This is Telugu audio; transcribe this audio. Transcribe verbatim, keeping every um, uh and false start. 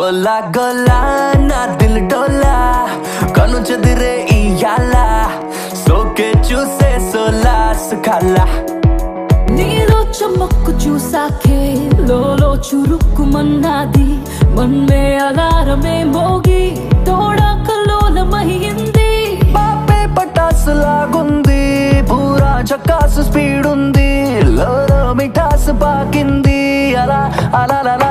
గోలా గోలా నా దిల్ డోలా కను చెదిరే ఇయాల సోకే చూసే సోలా సుఖాలా నీలో చమక్కు చూసాకే లోలో చురుక్కుమన్నది మన్మే అలారమే మోగి తోడా కల్లోలమయ్యింది పాపే పటాసు లాగుంది పూరా చక్కాసు స్పీడ్ ఉంది లోలో మిఠాసు పాకింది అలా అలా